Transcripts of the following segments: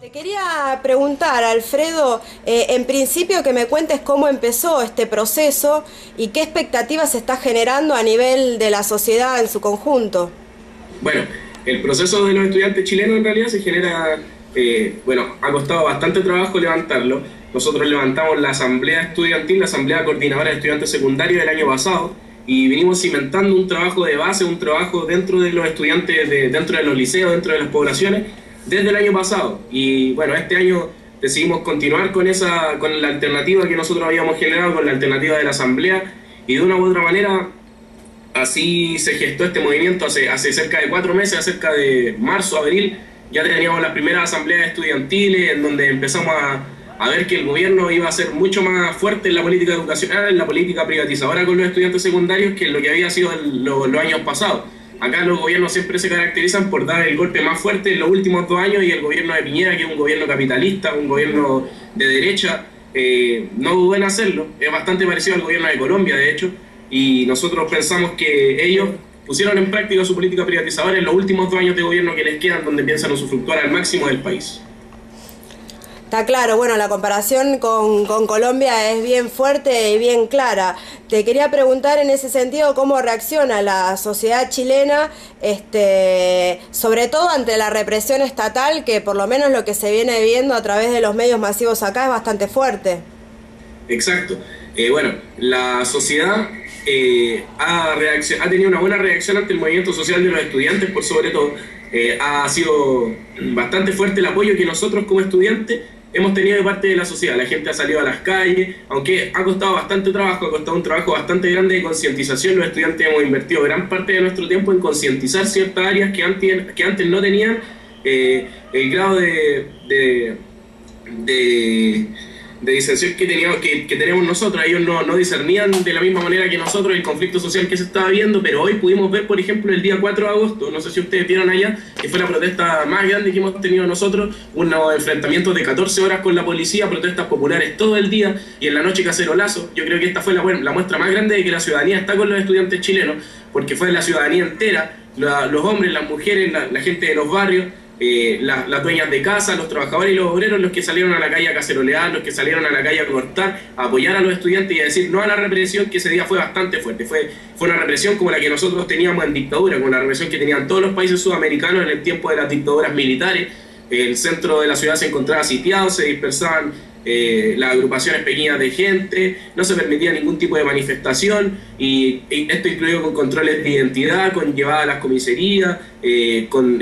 Te quería preguntar, Alfredo, en principio que me cuentes cómo empezó este proceso y qué expectativas se está generando a nivel de la sociedad en su conjunto. Bueno, el proceso de los estudiantes chilenos en realidad se genera, bueno, ha costado bastante trabajo levantarlo. Nosotros levantamos la Asamblea Estudiantil, la Asamblea Coordinadora de Estudiantes Secundarios del año pasado, y vinimos cimentando un trabajo de base, un trabajo dentro de los estudiantes, dentro de los liceos, dentro de las poblaciones, desde el año pasado. Y bueno, este año decidimos continuar con con la alternativa que nosotros habíamos generado, con la alternativa de la Asamblea, y de una u otra manera así se gestó este movimiento hace cerca de 4 meses, cerca de marzo, abril. Ya teníamos las primeras asambleas estudiantiles en donde empezamos a ver que el gobierno iba a ser mucho más fuerte en la política educacional, en la política privatizadora con los estudiantes secundarios que en lo que había sido los años pasados. Acá los gobiernos siempre se caracterizan por dar el golpe más fuerte en los últimos 2 años, y el gobierno de Piñera, que es un gobierno capitalista, un gobierno de derecha, no dudó en hacerlo. Es bastante parecido al gobierno de Colombia, de hecho, y nosotros pensamos que ellos pusieron en práctica su política privatizadora en los últimos 2 años de gobierno que les quedan, donde piensan usufructuar al máximo del país. Está claro, bueno, la comparación con Colombia es bien fuerte y bien clara. Te quería preguntar en ese sentido cómo reacciona la sociedad chilena, sobre todo ante la represión estatal, que por lo menos lo que se viene viendo a través de los medios masivos acá es bastante fuerte. Exacto. Bueno, la sociedad ha tenido una buena reacción ante el movimiento social de los estudiantes, por sobre todo. Ha sido bastante fuerte el apoyo que nosotros como estudiantes hemos tenido de parte de la sociedad. La gente ha salido a las calles, aunque ha costado bastante trabajo, ha costado un trabajo bastante grande de concientización. Los estudiantes hemos invertido gran parte de nuestro tiempo en concientizar ciertas áreas que antes no tenían el grado de disensión que tenemos nosotros. Ellos no discernían de la misma manera que nosotros el conflicto social que se estaba viendo, pero hoy pudimos ver, por ejemplo, el día 4 de agosto, no sé si ustedes vieron allá, que fue la protesta más grande que hemos tenido nosotros, unos enfrentamientos de 14 horas con la policía, protestas populares todo el día, y en la noche cacerolazo. Yo creo que esta fue la muestra más grande de que la ciudadanía está con los estudiantes chilenos, porque fue la ciudadanía entera, los hombres, las mujeres, la gente de los barrios, las dueñas de casa, los trabajadores y los obreros, los que salieron a la calle a cacerolear, los que salieron a la calle a cortar, a apoyar a los estudiantes y a decir no a la represión, que ese día fue bastante fuerte. Fue una represión como la que nosotros teníamos en dictadura, como la represión que tenían todos los países sudamericanos en el tiempo de las dictaduras militares. El centro de la ciudad se encontraba sitiado, se dispersaban las agrupaciones pequeñas de gente, no se permitía ningún tipo de manifestación, y esto incluido con controles de identidad, con llevadas a las comisarías, con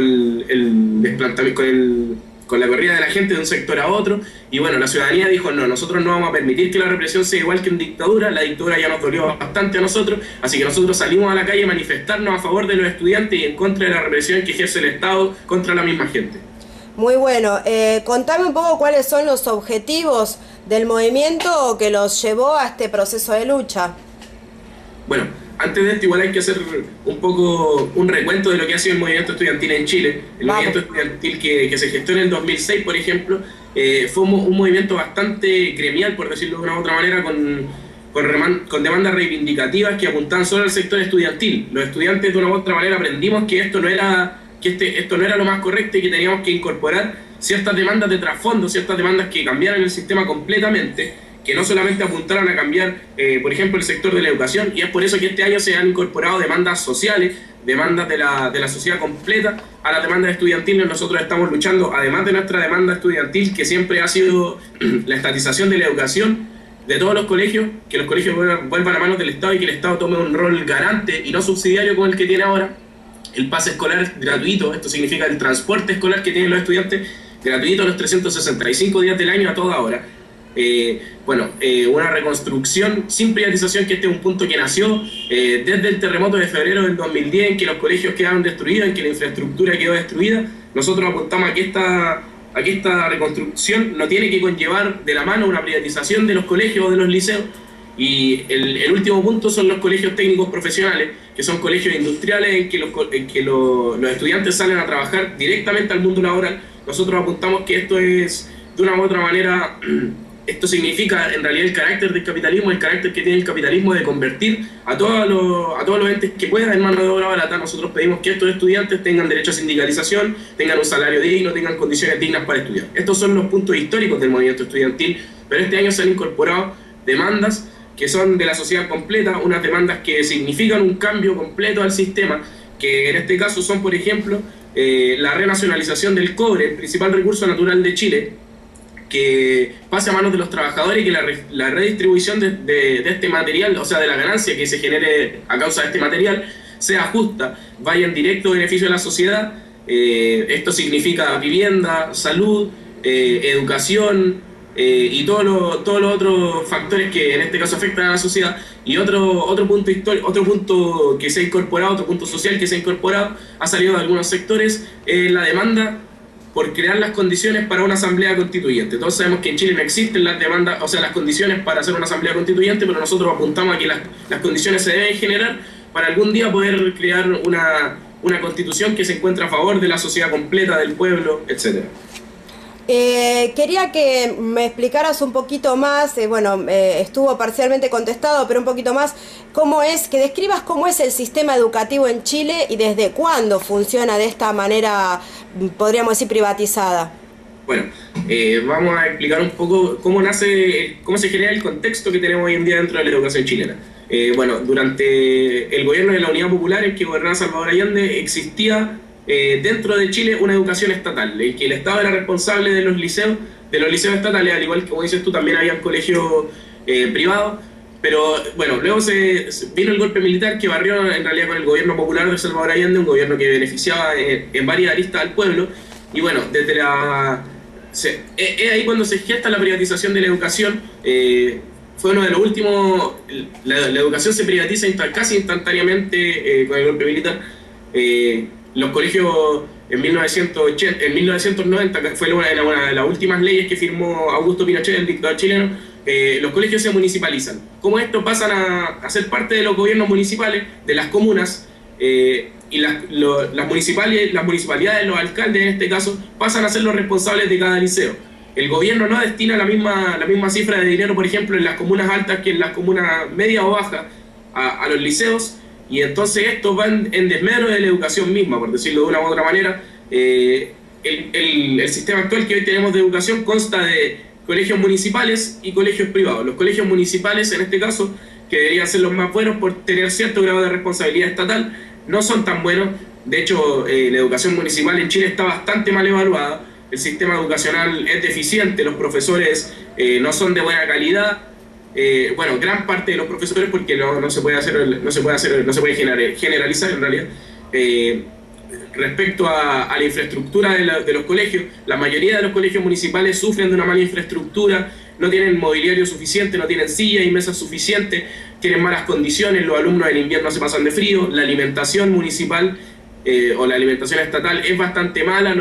la corrida de la gente de un sector a otro. Y bueno, la ciudadanía dijo no, nosotros no vamos a permitir que la represión sea igual que en dictadura. La dictadura ya nos dolió bastante a nosotros, así que nosotros salimos a la calle a manifestarnos a favor de los estudiantes y en contra de la represión que ejerce el Estado contra la misma gente. Muy bueno. Contame un poco cuáles son los objetivos del movimiento que los llevó a este proceso de lucha. Bueno, antes de esto igual hay que hacer un poco un recuento de lo que ha sido el movimiento estudiantil en Chile. El movimiento estudiantil que se gestó en el 2006, por ejemplo, fue un movimiento bastante gremial, por decirlo de una u otra manera, con demandas reivindicativas que apuntaban solo al sector estudiantil. Los estudiantes de una u otra manera aprendimos que esto no era lo más correcto y que teníamos que incorporar ciertas demandas de trasfondo, ciertas demandas que cambiaran el sistema completamente, que no solamente apuntaran a cambiar, por ejemplo, el sector de la educación. Y es por eso que este año se han incorporado demandas sociales, demandas de la sociedad completa a las demandas estudiantiles. Nosotros estamos luchando, además de nuestra demanda estudiantil, que siempre ha sido la estatización de la educación de todos los colegios, que los colegios vuelvan a manos del Estado y que el Estado tome un rol garante y no subsidiario como el que tiene ahora. El pase escolar gratuito, esto significa el transporte escolar que tienen los estudiantes gratuito los 365 días del año a toda hora. Una reconstrucción sin privatización, que este es un punto que nació desde el terremoto de febrero del 2010, en que los colegios quedaron destruidos, en que la infraestructura quedó destruida. Nosotros apuntamos a que esta reconstrucción no tiene que conllevar de la mano una privatización de los colegios o de los liceos. Y el último punto son los colegios técnicos profesionales, que son colegios industriales en que los estudiantes salen a trabajar directamente al mundo laboral. Nosotros apuntamos que esto es, de una u otra manera, esto significa en realidad el carácter del capitalismo, el carácter que tiene el capitalismo de convertir a todos los entes que puedan en mano de obra barata. Nosotros pedimos que estos estudiantes tengan derecho a sindicalización, tengan un salario digno, tengan condiciones dignas para estudiar. Estos son los puntos históricos del movimiento estudiantil, pero este año se han incorporado demandas que son de la sociedad completa, unas demandas que significan un cambio completo al sistema, que en este caso son, por ejemplo, la renacionalización del cobre, el principal recurso natural de Chile, que pase a manos de los trabajadores y que la redistribución de este material, o sea, de la ganancia que se genere a causa de este material, sea justa, vaya en directo beneficio de la sociedad. Esto significa vivienda, salud, educación, y todos los otros factores que en este caso afectan a la sociedad. Y otro punto que se ha incorporado, otro punto social que se ha incorporado, ha salido de algunos sectores, la demanda por crear las condiciones para una asamblea constituyente. Todos sabemos que en Chile no existen las demandas, o sea, las condiciones para hacer una asamblea constituyente, pero nosotros apuntamos a que las condiciones se deben generar para algún día poder crear una constitución que se encuentre a favor de la sociedad completa, del pueblo, etcétera. Quería que me explicaras un poquito más, estuvo parcialmente contestado, pero un poquito más, que describas cómo es el sistema educativo en Chile y desde cuándo funciona de esta manera, podríamos decir, privatizada. Bueno, vamos a explicar un poco cómo se genera el contexto que tenemos hoy en día dentro de la educación chilena. Durante el gobierno de la Unidad Popular, en que gobernaba Salvador Allende, existía dentro de Chile una educación estatal, en que el Estado era responsable de los liceos estatales, al igual que, como dices tú, también había colegios privados, pero bueno, luego vino el golpe militar que barrió en realidad con el gobierno popular de Salvador Allende, un gobierno que beneficiaba en varias aristas al pueblo, y bueno, es ahí cuando se gesta la privatización de la educación. Fue uno de los últimos, la educación se privatiza casi instantáneamente con el golpe militar. Los colegios en 1990, que fue una de las últimas leyes que firmó Augusto Pinochet, el dictador chileno, los colegios se municipalizan. Como esto pasan a ser parte de los gobiernos municipales, de las comunas, y las municipalidades, los alcaldes en este caso, pasan a ser los responsables de cada liceo. El gobierno no destina la misma cifra de dinero, por ejemplo, en las comunas altas que en las comunas medias o bajas a los liceos, y entonces esto va en desmedro de la educación misma, por decirlo de una u otra manera. El sistema actual que hoy tenemos de educación consta de colegios municipales y colegios privados. Los colegios municipales, en este caso, que deberían ser los más buenos por tener cierto grado de responsabilidad estatal, no son tan buenos. De hecho, la educación municipal en Chile está bastante mal evaluada, el sistema educacional es deficiente, los profesores no son de buena calidad. Gran parte de los profesores, porque no se puede generalizar en realidad. Respecto a la infraestructura de los colegios, la mayoría de los colegios municipales sufren de una mala infraestructura, no tienen mobiliario suficiente, no tienen sillas y mesas suficientes, tienen malas condiciones, los alumnos en invierno se pasan de frío, la alimentación municipal o la alimentación estatal es bastante mala,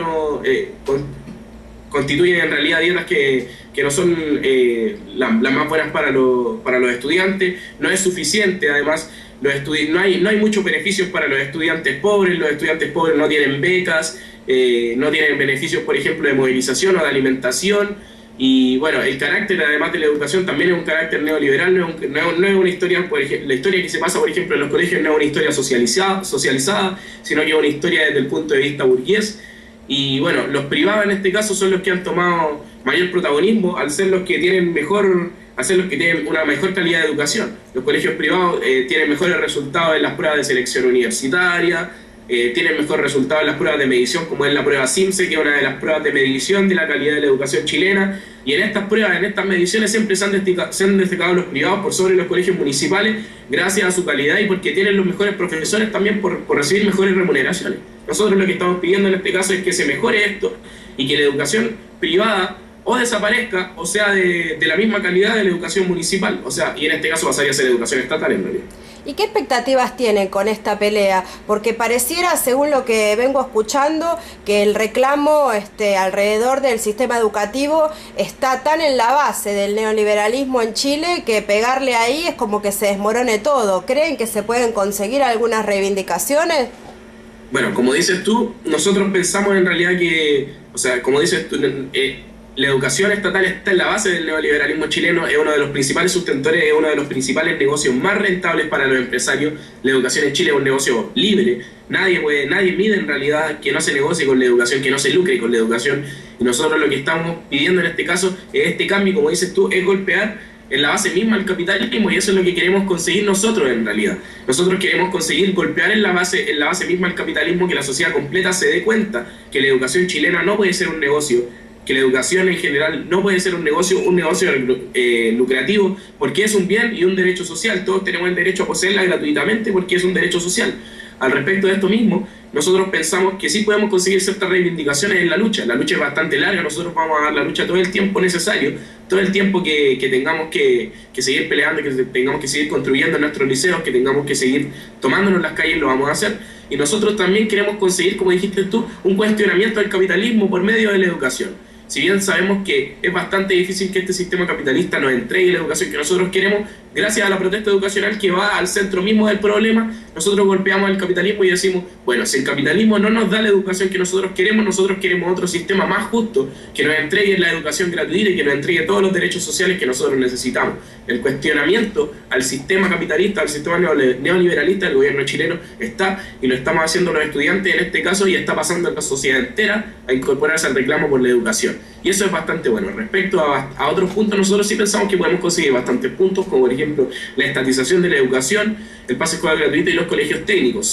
constituyen en realidad dietas que no son las más buenas para los estudiantes, no es suficiente. Además, no hay muchos beneficios para los estudiantes pobres no tienen becas, no tienen beneficios, por ejemplo, de movilización o de alimentación. Y bueno, el carácter además de la educación también es un carácter neoliberal, no es una historia, la historia que se pasa, por ejemplo, en los colegios no es una historia socializada, sino que es una historia desde el punto de vista burgués. Y bueno, los privados en este caso son los que han tomado mayor protagonismo al ser los que tienen una mejor calidad de educación. Los colegios privados tienen mejores resultados en las pruebas de selección universitaria, tienen mejores resultados en las pruebas de medición, como es la prueba CIMSE, que es una de las pruebas de medición de la calidad de la educación chilena. Y en estas pruebas, en estas mediciones, siempre se han destacado los privados por sobre los colegios municipales, gracias a su calidad y porque tienen los mejores profesores también por recibir mejores remuneraciones. Nosotros lo que estamos pidiendo en este caso es que se mejore esto y que la educación privada o desaparezca o sea de la misma calidad de la educación municipal, y en este caso pasaría a ser educación estatal en realidad. ¿Y qué expectativas tienen con esta pelea? Porque pareciera, según lo que vengo escuchando, que el reclamo alrededor del sistema educativo está tan en la base del neoliberalismo en Chile que pegarle ahí es como que se desmorone todo. ¿Creen que se pueden conseguir algunas reivindicaciones? Bueno, como dices tú, nosotros pensamos en realidad que, como dices tú, la educación estatal está en la base del neoliberalismo chileno, es uno de los principales sustentores, es uno de los principales negocios más rentables para los empresarios. La educación en Chile es un negocio libre, nadie mide en realidad que no se negocie con la educación, que no se lucre con la educación, y nosotros lo que estamos pidiendo en este caso es este cambio, como dices tú, es golpear en la base misma del capitalismo, y eso es lo que queremos conseguir nosotros en realidad. Nosotros queremos conseguir golpear en la base misma del capitalismo, que la sociedad completa se dé cuenta que la educación chilena no puede ser un negocio, que la educación en general no puede ser un negocio lucrativo, porque es un bien y un derecho social. Todos tenemos el derecho a poseerla gratuitamente porque es un derecho social. Al respecto de esto mismo, nosotros pensamos que sí podemos conseguir ciertas reivindicaciones en la lucha. La lucha es bastante larga, nosotros vamos a dar la lucha todo el tiempo necesario, todo el tiempo que tengamos que seguir peleando, que tengamos que seguir construyendo en nuestros liceos, que tengamos que seguir tomándonos las calles, lo vamos a hacer. Y nosotros también queremos conseguir, como dijiste tú, un cuestionamiento del capitalismo por medio de la educación. Si bien sabemos que es bastante difícil que este sistema capitalista nos entregue la educación que nosotros queremos, gracias a la protesta educacional que va al centro mismo del problema, nosotros golpeamos al capitalismo y decimos, bueno, si el capitalismo no nos da la educación que nosotros queremos otro sistema más justo, que nos entregue la educación gratuita y que nos entregue todos los derechos sociales que nosotros necesitamos. El cuestionamiento al sistema capitalista, al sistema neoliberalista del gobierno chileno está, y lo estamos haciendo los estudiantes en este caso, y está pasando en la sociedad entera a incorporarse al reclamo por la educación. Y eso es bastante bueno. Respecto a otros puntos, nosotros sí pensamos que podemos conseguir bastantes puntos, como por ejemplo la estatización de la educación, el pase escolar gratuito y los colegios técnicos.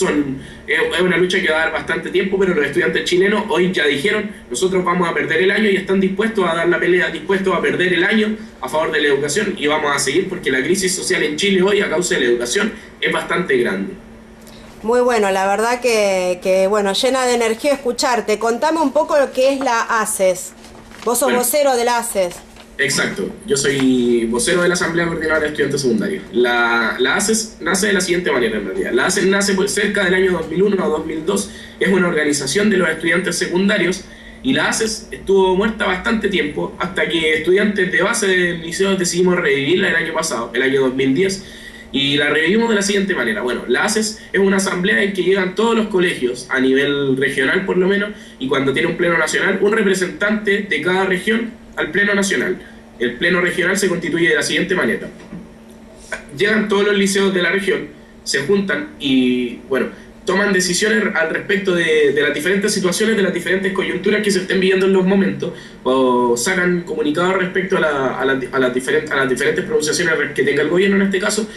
Es una lucha que va a dar bastante tiempo, pero los estudiantes chilenos hoy ya dijeron, nosotros vamos a perder el año, y están dispuestos a dar la pelea, dispuestos a perder el año a favor de la educación, y vamos a seguir porque la crisis social en Chile hoy a causa de la educación es bastante grande. Muy bueno, la verdad que bueno, llena de energía escucharte. Contame un poco lo que es la ACES. Vos sos vocero de la ACES. Exacto, yo soy vocero de la Asamblea Coordinadora de Estudiantes Secundarios. La ACES nace de la siguiente manera en realidad. La ACES nace cerca del año 2001 o 2002, es una organización de los estudiantes secundarios, y la ACES estuvo muerta bastante tiempo, hasta que estudiantes de base del liceo decidimos revivirla el año pasado, el año 2010, y la revivimos de la siguiente manera. Bueno, la ACES es una asamblea en que llegan todos los colegios, a nivel regional por lo menos, y cuando tiene un pleno nacional, un representante de cada región al pleno nacional. El pleno regional se constituye de la siguiente manera. Llegan todos los liceos de la región, se juntan y, bueno, toman decisiones al respecto de las diferentes situaciones, de las diferentes coyunturas que se estén viviendo en los momentos, o sacan comunicados respecto a las diferentes pronunciaciones que tenga el gobierno en este caso,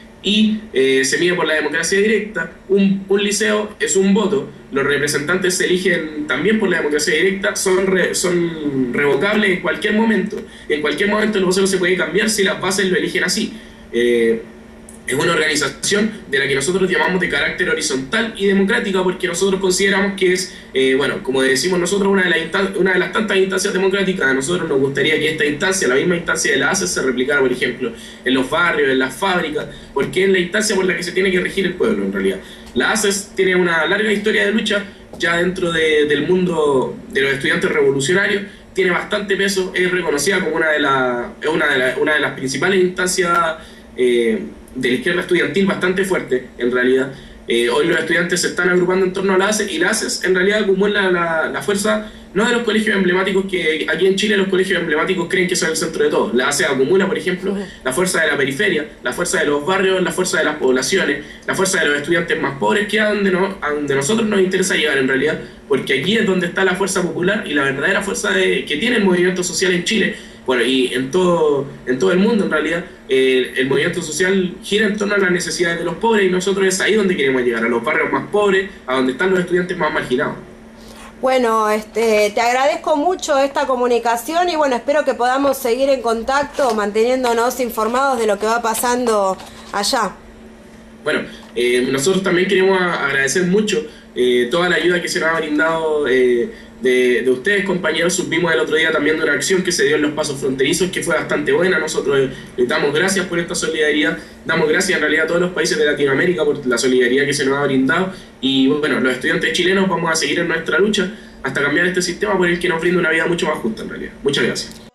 y se mide por la democracia directa. Un liceo es un voto, los representantes se eligen también por la democracia directa, son revocables en cualquier momento el vocero se puede cambiar si las bases lo eligen así. Es una organización de la que nosotros llamamos de carácter horizontal y democrática, porque nosotros consideramos que es, bueno, como decimos nosotros, una de las tantas instancias democráticas. A nosotros nos gustaría que esta instancia, la misma instancia de la ACES, se replicara, por ejemplo, en los barrios, en las fábricas, porque es la instancia por la que se tiene que regir el pueblo en realidad. La ACES tiene una larga historia de lucha ya dentro del mundo de los estudiantes revolucionarios, tiene bastante peso, es reconocida como una de las principales instancias de la izquierda estudiantil bastante fuerte en realidad. Hoy los estudiantes se están agrupando en torno a la ACES, y la ACES en realidad acumula la fuerza no de los colegios emblemáticos, que aquí en Chile los colegios emblemáticos creen que son el centro de todo. La ACES acumula, por ejemplo, la fuerza de la periferia, la fuerza de los barrios, la fuerza de las poblaciones, la fuerza de los estudiantes más pobres, que es a donde nosotros nos interesa llegar en realidad, porque aquí es donde está la fuerza popular y la verdadera fuerza que tiene el movimiento social en Chile. Bueno, y en todo el mundo en realidad, el movimiento social gira en torno a las necesidades de los pobres, y nosotros es ahí donde queremos llegar, a los barrios más pobres, a donde están los estudiantes más marginados. Bueno, te agradezco mucho esta comunicación, y bueno, espero que podamos seguir en contacto, manteniéndonos informados de lo que va pasando allá. Bueno, nosotros también queremos agradecer mucho toda la ayuda que se nos ha brindado de ustedes, compañeros. Supimos el otro día también de una acción que se dio en los pasos fronterizos, que fue bastante buena. Nosotros les damos gracias por esta solidaridad, damos gracias en realidad a todos los países de Latinoamérica por la solidaridad que se nos ha brindado, y bueno, los estudiantes chilenos vamos a seguir en nuestra lucha hasta cambiar este sistema por el que nos brinda una vida mucho más justa en realidad. Muchas gracias.